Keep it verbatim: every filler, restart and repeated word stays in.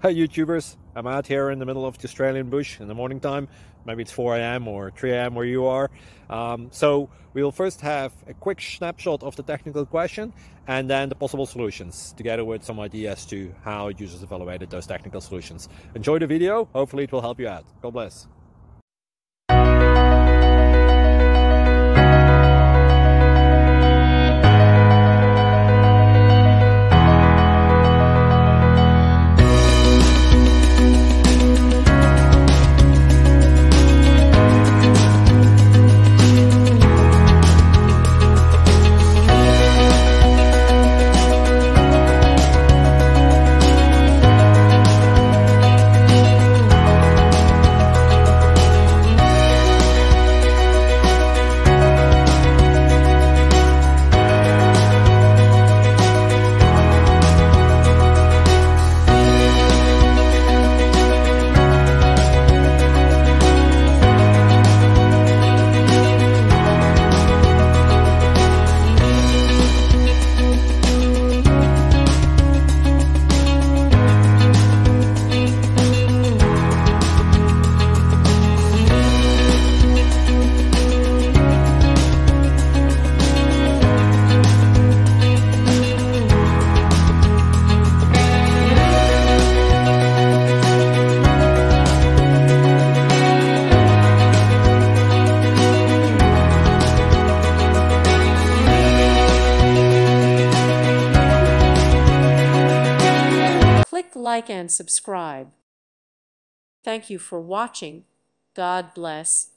Hi YouTubers, I'm out here in the middle of the Australian bush in the morning time. Maybe it's four A M or three A M where you are. Um, so we'll first have a quick snapshot of the technical question and then the possible solutions, together with some ideas to how users evaluated those technical solutions. Enjoy the video, hopefully it will help you out. God bless. Click like and subscribe. Thank you for watching. God bless.